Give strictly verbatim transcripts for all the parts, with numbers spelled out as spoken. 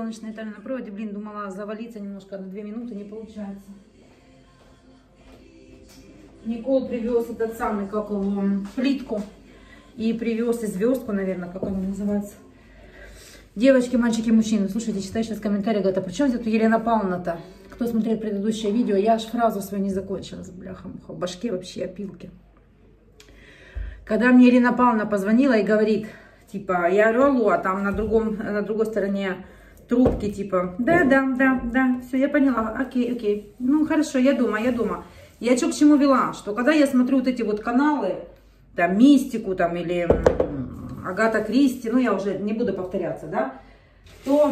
солнечная Италия на проводе. Блин, думала завалиться немножко на две минуты, не получается. Никол привез этот самый, как его, плитку. И привез и звездку, наверное, как она называется. Девочки, мальчики, мужчины. Слушайте, читаю сейчас комментарии, говорят, а при чем здесь Елена Павловна-то? Кто смотрел предыдущее видео, я аж фразу свою не закончила. Бляха-муха, в башке вообще опилки. Когда мне Елена Павловна позвонила и говорит, типа, я говорю, алло, а там на, другом, на другой стороне трубки, типа, да, да, да, да, все, я поняла, окей, окей. Ну, хорошо, я думаю, я думаю. Я что к чему вела? Что когда я смотрю вот эти вот каналы, там, Мистику, там, или Агата Кристи, ну, я уже не буду повторяться, да, то...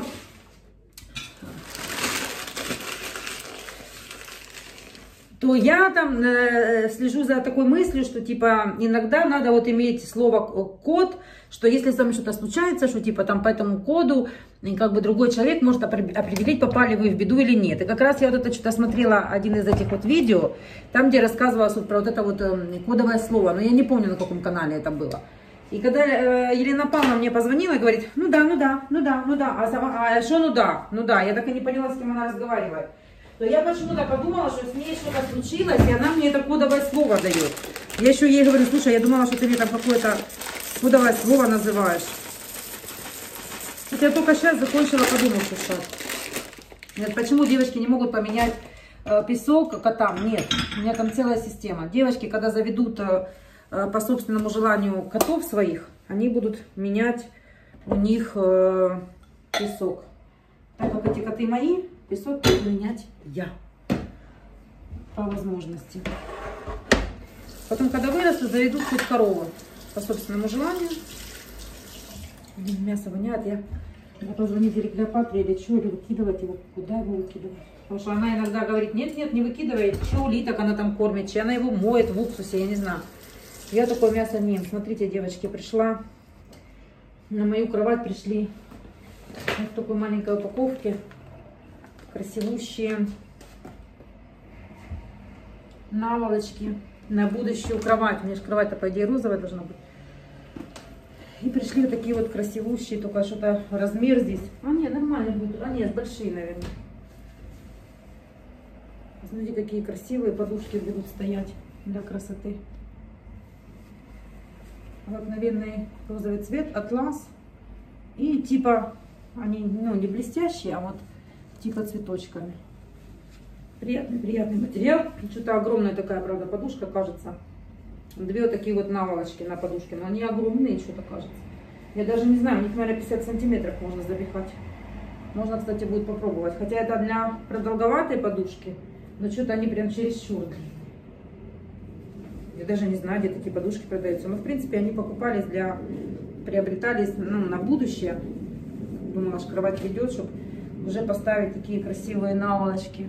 то я там э, слежу за такой мыслью, что, типа, иногда надо вот иметь слово код, что если с вами что-то случается, что, типа, там по этому коду, и как бы другой человек может определить, попали вы в беду или нет. И как раз я вот это что-то смотрела, один из этих вот видео, там, где рассказывалось вот про вот это вот э, кодовое слово, но я не помню, на каком канале это было. И когда э, Елена Павловна мне позвонила и говорит, ну да, ну да, ну да, ну да, а, сама, а что ну да, ну да, я так и не поняла, с кем она разговаривает. То я почему-то подумала, что с ней что-то случилось, и она мне это кодовое слово дает. Я еще ей говорю, слушай, я думала, что ты мне там какое-то кодовое слово называешь. Это я только сейчас закончила подумать, что Нет, почему девочки не могут поменять э, песок котам? Нет, у меня там целая система. Девочки, когда заведут э, по собственному желанию котов своих, они будут менять у них э, песок. Так как эти коты мои, песок буду менять я. По возможности. Потом, когда вырастут, заведут хоть корову. По собственному желанию. Мясо воняет. Я, я позвонить или Клеопатре, или что, или выкидывать его. Куда его выкидывать? Потому что она иногда говорит, нет, нет, не выкидывай. Че улиток она там кормит, че она его моет в уксусе, я не знаю. Я такое мясо не ем. Смотрите, девочки, пришла. На мою кровать пришли вот в такой маленькой упаковке. Красивущие наволочки на будущую кровать. У меня же кровать-то, по идее, розовая должна быть. И пришли вот такие вот красивущие, только что-то размер здесь. А нет, нормально будет. А нет, большие, наверное. Смотрите, какие красивые подушки будут стоять для красоты. Обыкновенный розовый цвет, атлас. И типа, они, ну, не блестящие, а вот типа цветочками. Приятный, приятный материал. Что-то огромная такая, правда, подушка, кажется. Две вот такие вот наволочки на подушке, но они огромные, что-то кажется. Я даже не знаю, у них, наверное, пятьдесят сантиметров можно запихать. Можно, кстати, будет попробовать. Хотя это для продолговатой подушки, но что-то они прям чересчур. Я даже не знаю, где такие подушки продаются. Но, в принципе, они покупались для... приобретались, ну, на будущее. Думала, что кровать придет, чтобы уже поставить такие красивые наволочки.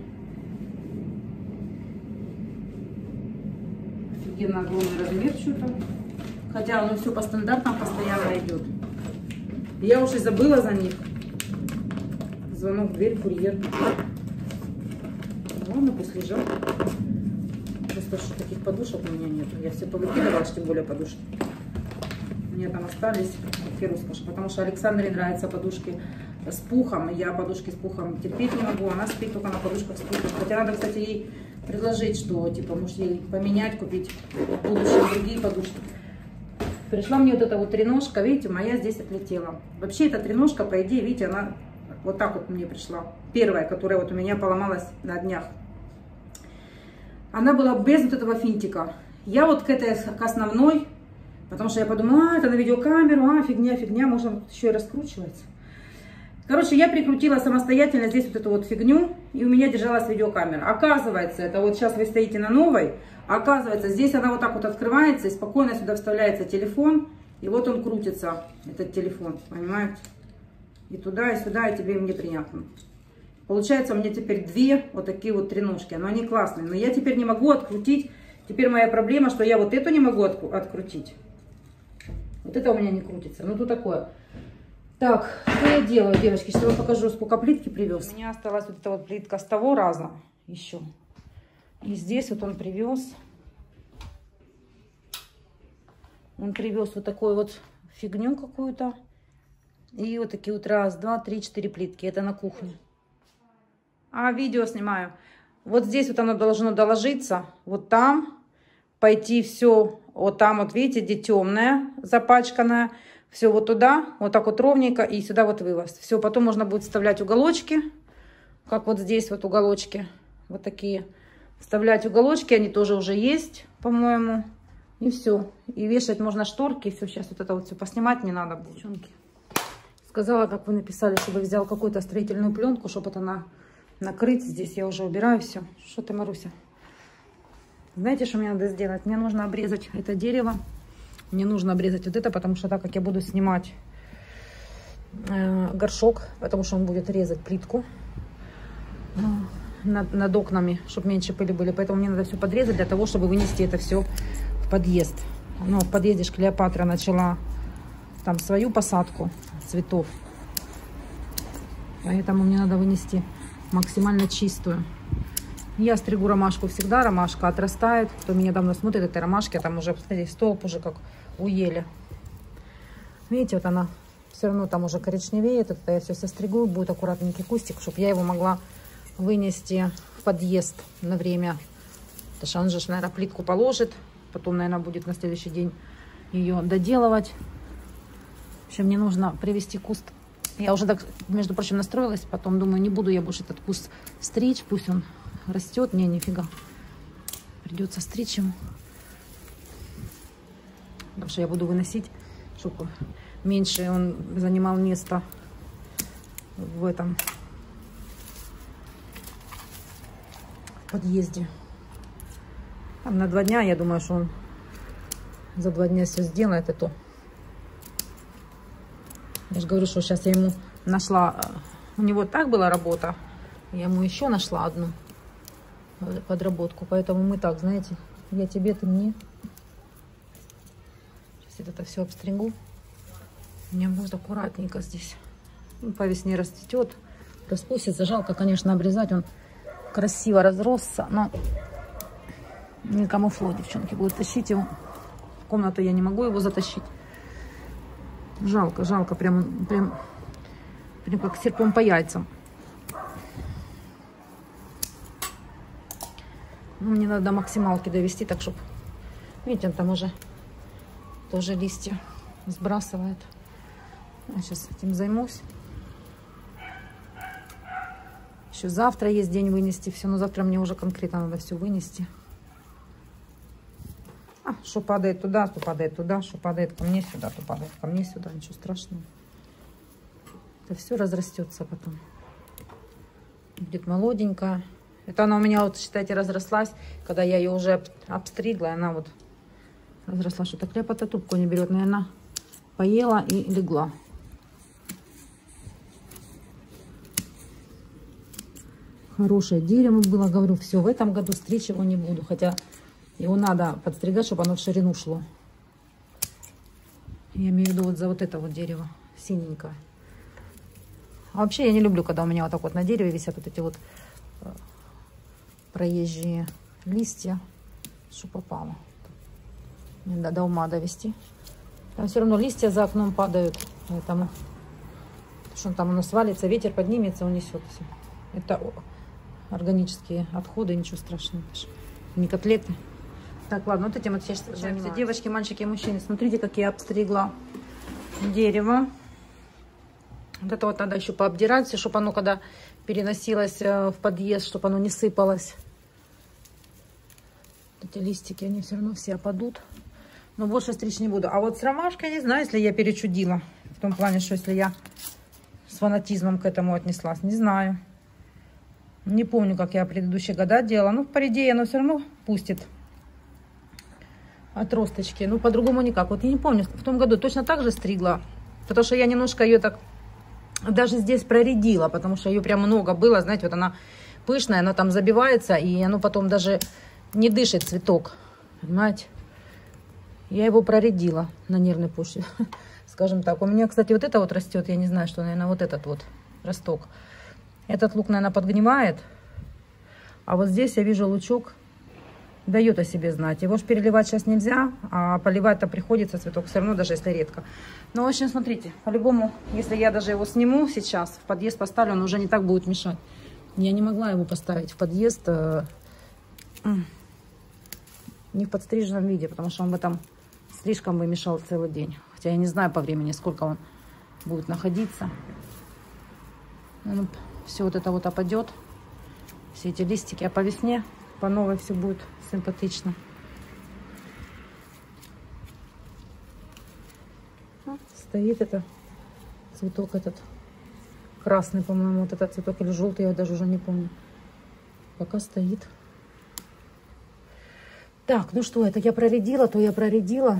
Офигенно огромный размер что-то. Хотя оно все по стандартам постоянно идет. Я уж и забыла за них. Звонок в дверь, курьер. Ладно, пусть лежат. Просто что таких подушек у меня нет. Я все повыкидывала, тем более подушки. У меня там остались, Фирус, потому что Александре нравятся подушки с пухом. Я подушки с пухом терпеть не могу. Она спит только на подушках с пухом. Хотя надо, кстати, ей предложить, что, типа, может ей поменять, купить в будущем другие подушки. Пришла мне вот эта вот треножка, видите, моя здесь отлетела. Вообще эта треножка, по идее, видите, она вот так вот мне пришла. Первая, которая вот у меня поломалась на днях. Она была без вот этого финтика. Я вот к этой, к основной, потому что я подумала, а, это на видеокамеру, а, фигня, фигня, можно еще и раскручивается. Короче, я прикрутила самостоятельно здесь вот эту вот фигню, и у меня держалась видеокамера. Оказывается, это вот сейчас вы стоите на новой, оказывается, здесь она вот так вот открывается, и спокойно сюда вставляется телефон, и вот он крутится, этот телефон, понимаете? И туда, и сюда, и тебе и мне приятно. Получается, у меня теперь две вот такие вот треножки, но они классные. Но я теперь не могу открутить, теперь моя проблема, что я вот эту не могу открутить. Вот это у меня не крутится, ну тут такое. Так, что я делаю, девочки? Сейчас я вам покажу, сколько плитки привез. У меня осталась вот эта вот плитка с того раза еще. И здесь вот он привез. Он привез вот такую вот фигню какую-то. И вот такие вот раз, два, три, четыре плитки. Это на кухне. А видео снимаю. Вот здесь вот оно должно доложиться. Вот там. Пойти все. Вот там вот, видите, где темное, запачканное. Все вот туда. Вот так вот ровненько. И сюда вот вывоз. Все, потом можно будет вставлять уголочки. Как вот здесь вот уголочки. Вот такие. Вставлять уголочки. Они тоже уже есть, по-моему. И все. И вешать можно шторки. Все, сейчас вот это вот все поснимать не надо, девчонки. Сказала, как вы написали, чтобы взял какую-то строительную пленку, чтобы это на, накрыть. Здесь я уже убираю все. Что ты, Маруся? Знаете, что мне надо сделать? Мне нужно обрезать это дерево. Мне нужно обрезать вот это, потому что так как я буду снимать э, горшок, потому что он будет резать плитку э, над, над окнами, чтобы меньше пыли были. Поэтому мне надо все подрезать для того, чтобы вынести это все в подъезд. Ну, в подъезде ж Клеопатра начала там свою посадку цветов. Поэтому мне надо вынести максимально чистую. Я стригу ромашку всегда. Ромашка отрастает. Кто меня давно смотрит, этой ромашки, там уже, посмотрите, столб уже как у ели. Видите, вот она все равно там уже коричневеет. Это я все состригу. Будет аккуратненький кустик, чтобы я его могла вынести в подъезд на время. Потому что он же, наверное, плитку положит. Потом, наверное, будет на следующий день ее доделывать. В общем, мне нужно привести куст. Я уже, так, между прочим, настроилась. Потом думаю, не буду я больше этот куст стричь. Пусть он растет. Не, нифига. Придется стричь ему. Потому что я буду выносить, чтобы меньше он занимал место в этом в подъезде. Там на два дня, я думаю, что он за два дня все сделает это. Я же говорю, что сейчас я ему нашла, у него так была работа, я ему еще нашла одну подработку, поэтому мы так, знаете, я тебе, ты мне. Сейчас это все обстригу. У меня будет аккуратненько здесь. Он по весне растет, распустится. Жалко, конечно, обрезать, он красиво разросся, но не камуфло, девчонки, будут тащить его. В комнату я не могу его затащить. Жалко, жалко, прям, прям, прям как серпом по яйцам. Ну, мне надо до максималки довести, так чтобы, видите, он там уже тоже листья сбрасывает. Я сейчас этим займусь. Еще завтра есть день вынести все, но завтра мне уже конкретно надо все вынести. А, что падает туда, то падает туда, что падает ко мне сюда, то падает ко мне сюда. Ничего страшного. Это все разрастется потом. Будет молоденькая. Это она у меня, вот, считайте, разрослась. Когда я ее уже обстригла, она вот разросла. Что-то Клеопатра трубку не берет. Наверное, поела и легла. Хорошее дерево было. Говорю, все, в этом году стричь его не буду. Хотя его надо подстригать, чтобы оно в ширину шло. Я имею в виду вот за вот это вот дерево, синенькое. А вообще я не люблю, когда у меня вот так вот на дереве висят вот эти вот проезжие листья. Что попало. Мне надо до ума довести. Там все равно листья за окном падают. Поэтому, что там оно свалится, ветер поднимется, унесет все. Это органические отходы, ничего страшного. Не котлеты. Так, ладно, вот этим вот сейчас занимаемся. Девочки, мальчики, мужчины, смотрите, как я обстригла дерево. Вот это вот надо еще пообдирать, чтобы оно, когда переносилось в подъезд, чтобы оно не сыпалось. Вот эти листики, они все равно все опадут. Но больше стричь не буду. А вот с ромашкой, не знаю, если я перечудила. В том плане, что если я с фанатизмом к этому отнеслась. Не знаю. Не помню, как я в предыдущие года делала. Ну, по идее, оно все равно пустит отросточки. Ну, по-другому никак. Вот я не помню, в том году точно так же стригла. Потому что я немножко ее так даже здесь проредила. Потому что ее прям много было. Знаете, вот она пышная, она там забивается. И оно потом даже не дышит, цветок. Понимаете? Я его проредила на нервной почве. Скажем так. У меня, кстати, вот это вот растет. Я не знаю, что, наверное, вот этот вот росток. Этот лук, наверное, подгнивает. А вот здесь я вижу лучок дает о себе знать. Его же переливать сейчас нельзя, а поливать-то приходится цветок все равно, даже если редко. Но, в общем, смотрите, по-любому, если я даже его сниму сейчас, в подъезд поставлю, он уже не так будет мешать. Я не могла его поставить в подъезд э, не в подстриженном виде, потому что он бы там слишком бы мешал целый день. Хотя я не знаю по времени, сколько он будет находиться. Ну, все вот это вот опадет, все эти листики, а по весне, по новой все будет симпатично. Стоит это цветок этот красный, по-моему, вот этот цветок или желтый, я даже уже не помню. Пока стоит. Так, ну что, это я проредила, то я проредила.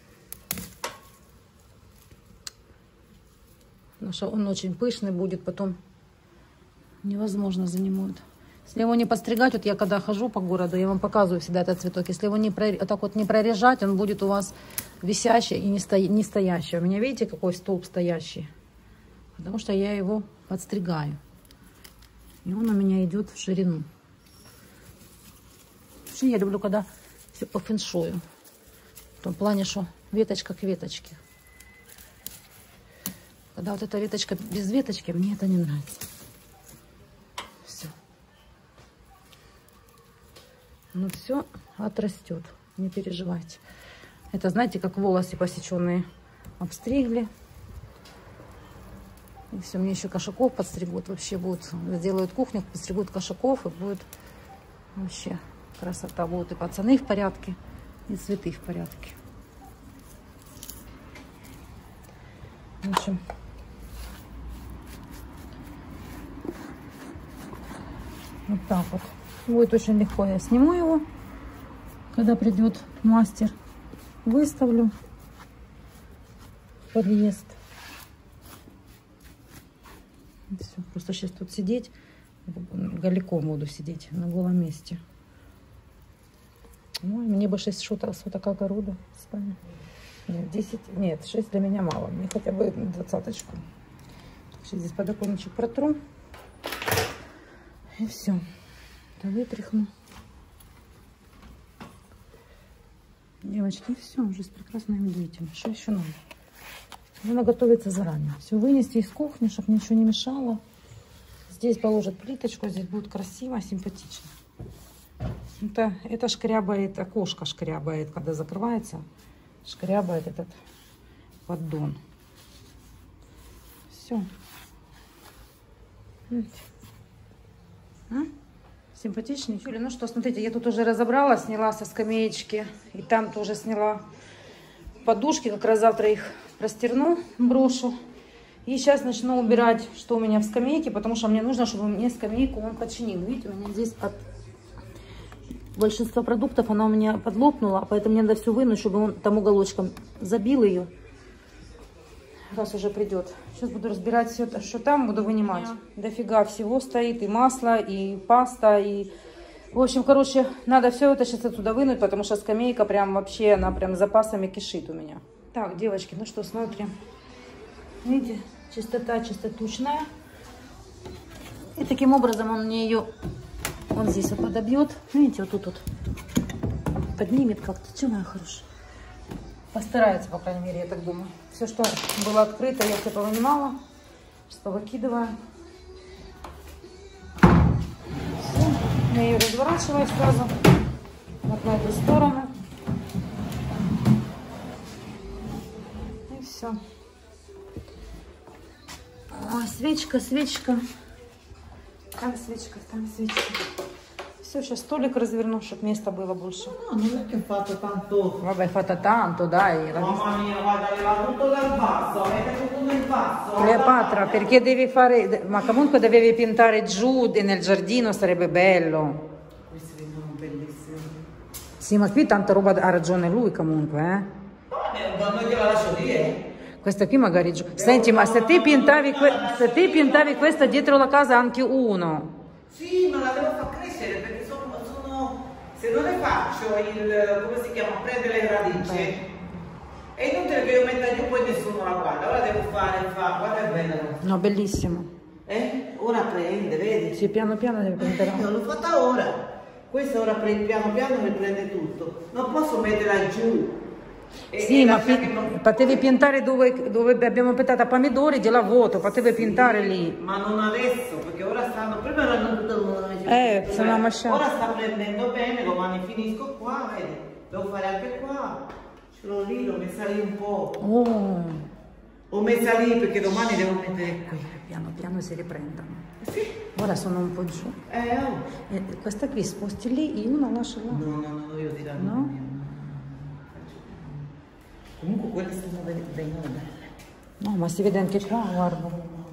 Потому что он очень пышный будет, потом невозможно за ним будет. Если его не подстригать, вот я когда хожу по городу, я вам показываю всегда этот цветок. Если его не про, вот так вот не прорежать, он будет у вас висящий и не, сто, не стоящий. У меня, видите, какой столб стоящий? Потому что я его подстригаю. И он у меня идет в ширину. Вообще я люблю, когда все по фэншую. В том плане, что веточка к веточке. Когда вот эта веточка без веточки, мне это не нравится. Все. Ну все отрастет, не переживайте. Это, знаете, как волосы посеченные обстригли. И все, мне еще кошаков подстригут. Вообще будут, сделают кухню, подстригут кошаков, и будет вообще красота. Будут и пацаны в порядке, и цветы в порядке. В общем, вот так вот. Будет очень легко. Я сниму его, когда придет мастер. Выставлю в подъезд. Все. Просто сейчас тут сидеть, голиком буду сидеть на голом месте. Ну, мне бы шесть соток огорода. Нет, десять, нет, шесть для меня мало. Мне хотя бы двадцаточку. Сейчас здесь подоконничек протру. И все. Это вытряхну. Девочки, все, уже с прекрасным видите. Что еще надо? Надо готовиться заранее. Все вынести из кухни, чтобы ничего не мешало. Здесь положат плиточку, здесь будет красиво, симпатично. Это, это шкрябает, окошко шкрябает, когда закрывается, шкрябает этот поддон. Все. Видите? А? Симпатичнее. Ну что, смотрите, я тут уже разобрала, сняла со скамеечки. И там тоже сняла подушки. Как раз завтра их простерну, брошу. И сейчас начну убирать, что у меня в скамейке, потому что мне нужно, чтобы мне скамейку он починил. Видите, у меня здесь от большинства продуктов она у меня подлопнула, поэтому мне надо все вынуть, чтобы он там уголочком забил ее. Раз уже придет. Сейчас буду разбирать все, что там, буду вынимать. Дофига всего стоит, и масло, и паста, и... В общем, короче, надо все это сейчас отсюда вынуть, потому что скамейка прям вообще, она прям запасами кишит у меня. Так, девочки, ну что, смотрим. Видите, чистота чистотучная. И таким образом он мне ее, он здесь вот подобьет. Видите, вот тут вот поднимет как-то. Че, моя хорошая? Постарается, по крайней мере, я так думаю. Все, что было открыто, я все повынимала. Сейчас повыкидываю. Все. Я ее разворачиваю сразу. Вот на эту сторону. И все. Ой, свечка, свечка. Там свечка, там свечка. Все, сейчас столик разверну, чтобы места было больше. No, non è che ho fatto tanto. Vabbè, fatta tanto, dai. Mamma mia, guarda, leva tutto dal basso, avete tutto nel basso. Cleopatra, perché devi fare... Ma comunque dovevi pintare giù nel giardino, sarebbe bello. Questi vengono bellissimi. Sì, ma qui tanta roba ha ragione lui comunque, eh. No, non gliela lascio dire. Questa qui magari giù. Senti, ma se te pintavi, que... se te pintavi questa dietro la casa anche uno. Sì, ma la devo far crescere perché sono, sono se non le faccio il, come si chiama, prendere le radici, Beh. è inutile che io metta giù poi nessuno la guarda, ora devo fare, fa, guarda che bella. No, bellissimo. Eh? Ora prende, vedi? Sì, piano piano devi prendere. Io l'ho fatta ora. questo ora piano piano riprende tutto. Non posso metterla giù. Sì, ma potevi piantare dove, dove abbiamo piantato pomidori, di là vuoto, potevi sì, piantare lì. Ma non adesso, perché ora stanno, prima erano tutto il mondo. Eh, sono masciato. Ora sta prendendo bene, domani finisco qua, vedi, devo fare anche qua. Ce l'ho lì, l'ho messa lì un po'. Oh. Ho messa lì perché domani devo mettere qui. Piano piano si riprendono. Sì. Ora sono un po' giù. Eh, oh. E questa qui sposti lì, io non lascio là. No, no, no, io dirò no. no. Comunque quelle stanno venendo belle. No, ma si vede anche qua, guarda.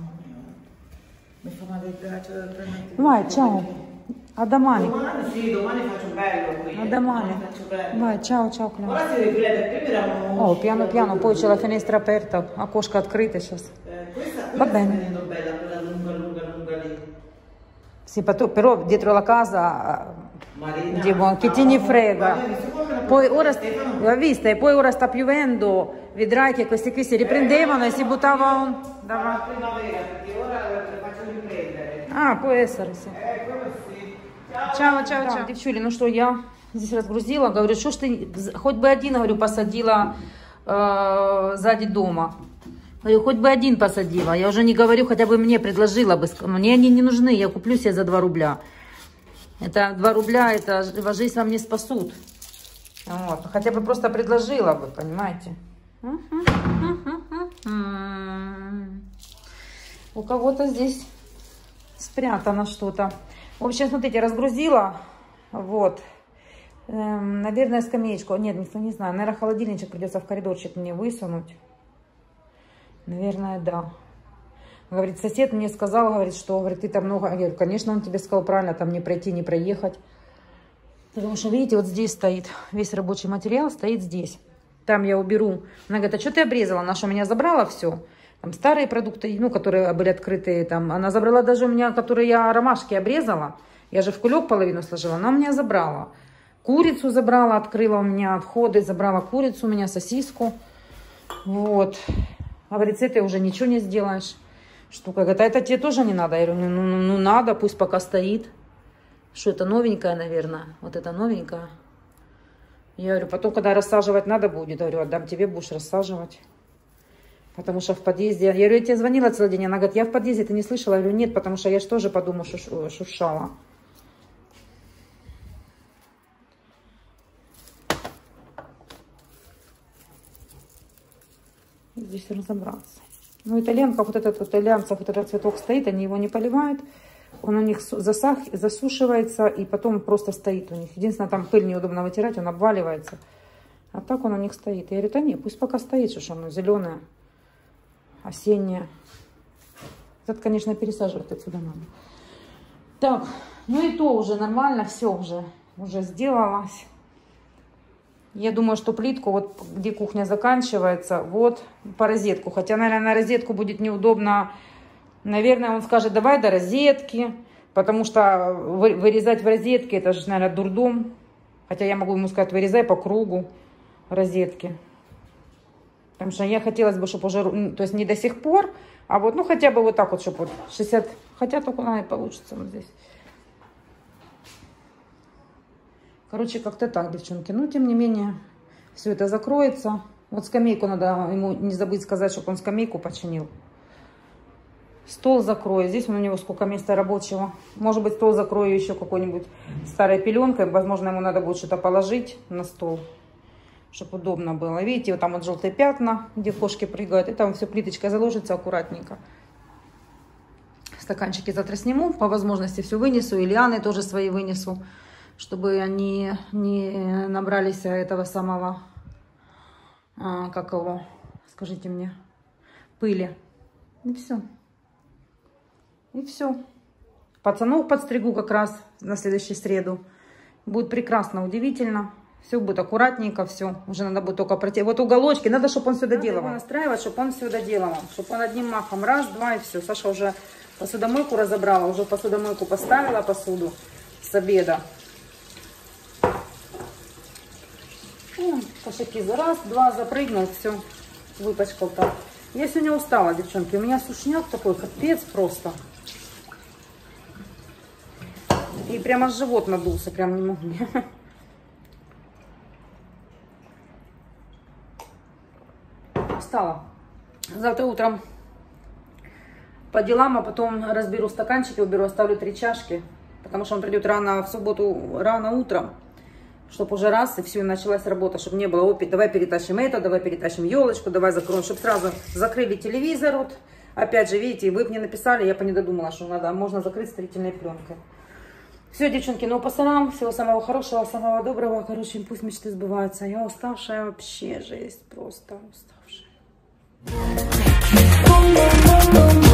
Mi fa male il braccio da prendere. Vai, ciao. A domani. Domani sì, domani faccio bello qui. A domani. Faccio bello. Vai, ciao, ciao, Cleo. Ora si riprende, prima eravamo... Oh, piano piano, poi c'è la finestra aperta, окошко открыто сейчас. Eh, questa questa Va sta bene. venendo bella, quella lunga, lunga, lunga lì. Sì, però dietro la casa, Marina, dico, che ti ne frega. Poi ora, l'ho vista, e poi ora sta piovendo, vedrai che questi qui si riprendevano e si buttavano davanti. La primavera, perché ora le faccio riprendere. А, può essere, sì. Eh, quello sì. Чао, чао, чао. Девчули, ну что, я здесь разгрузила, говорю, что ж ты, хоть бы один, говорю, посадила э, сзади дома. Говорю, хоть бы один посадила. Я уже не говорю, хотя бы мне предложила бы. Мне они не нужны, я куплю себе за два рубля. Это два рубля, это жизнь вам не спасут. Вот. Хотя бы просто предложила бы, понимаете. У кого-то здесь спрятано что-то. В общем, смотрите, разгрузила. Вот. Эм, наверное, скамеечку. Нет, не, не знаю. Наверное, холодильничек придется в коридорчик мне высунуть. Наверное, да. Говорит, сосед мне сказал, говорит, что, говорит, ты там много... Я говорю, конечно, он тебе сказал правильно, там не пройти, не проехать. Потому что, видите, вот здесь стоит весь рабочий материал, стоит здесь. Там я уберу. Она говорит, а что ты обрезала? Она что, меня забрала все? Там старые продукты, ну, которые были открытые, там. Она забрала даже у меня, которые я ромашки обрезала. Я же в кулек половину сложила, она у меня забрала. Курицу забрала, открыла у меня отходы, забрала курицу у меня, сосиску. Вот. Говорит, с этой уже ничего не сделаешь. Штука. Говорит, а это тебе тоже не надо? Я говорю, ну, ну, ну надо, пусть пока стоит. Что это новенькая, наверное. Вот это новенькая. Я говорю, потом, когда рассаживать надо будет, говорю, отдам тебе, будешь рассаживать. Потому что в подъезде... Я говорю, я тебе звонила целый день. Она говорит, я в подъезде, ты не слышала? Я говорю, нет, потому что я же тоже подумала, что шуршала. Здесь разобраться. Ну, итальянка, вот этот, вот итальянцев, вот этот цветок стоит, они его не поливают. Он у них засах, засушивается и потом просто стоит у них. Единственное, там пыль неудобно вытирать, он обваливается. А так он у них стоит. Я говорю, да нет, пусть пока стоит, что оно зеленое, осеннее. Этот, конечно, пересаживать отсюда надо. Так, ну и то уже нормально, все уже, уже сделалось. Я думаю, что плитку, вот где кухня заканчивается, вот по розетку. Хотя, наверное, на розетку будет неудобно. Наверное, он скажет, давай до розетки. Потому что вырезать в розетке, это же, наверное, дурдом. Хотя я могу ему сказать, вырезай по кругу розетки. Потому что я хотелось бы, чтобы уже, то есть не до сих пор, а вот, ну, хотя бы вот так вот, чтобы вот шестьдесят, хотя только она и получится вот здесь. Короче, как-то так, девчонки. Но, тем не менее, все это закроется. Вот скамейку надо ему не забыть сказать, чтобы он скамейку починил. Стол закрою. Здесь у него сколько места рабочего. Может быть, стол закрою еще какой-нибудь старой пеленкой. Возможно, ему надо будет что-то положить на стол, чтобы удобно было. Видите, вот там вот желтые пятна, где кошки прыгают. И там все плиточкой заложится аккуратненько. Стаканчики завтра сниму. По возможности все вынесу. И лианы тоже свои вынесу, чтобы они не набрались этого самого, а, как его, скажите мне, пыли. И все. И все. Пацанов подстригу как раз на следующую среду. Будет прекрасно, удивительно. Все будет аккуратненько, все. Уже надо будет только пройти. Вот уголочки, надо, чтобы он все доделал. Надо настраивать, чтобы он все доделал. Чтобы он одним махом раз, два и все. Саша уже посудомойку разобрала, уже посудомойку поставила посуду с обеда. Кошаки за раз, два запрыгнул, все, выпачкал так. Я сегодня устала, девчонки, у меня сушняк такой, капец просто. И прямо живот надулся, прям не могу. Встала. Завтра утром по делам, а потом разберу стаканчики, уберу, оставлю три чашки, потому что он придет рано в субботу, рано утром, чтобы уже раз и все, началась работа, чтобы не было, опять, давай перетащим это, давай перетащим елочку, давай закроем, чтобы сразу закрыли телевизор. Вот. Опять же, видите, вы мне написали, я по не додумала, что надо, можно закрыть строительной пленкой. Все, девчонки, ну по салам, всего самого хорошего, самого доброго, короче, пусть мечты сбываются. Я уставшая вообще, жесть, просто уставшая.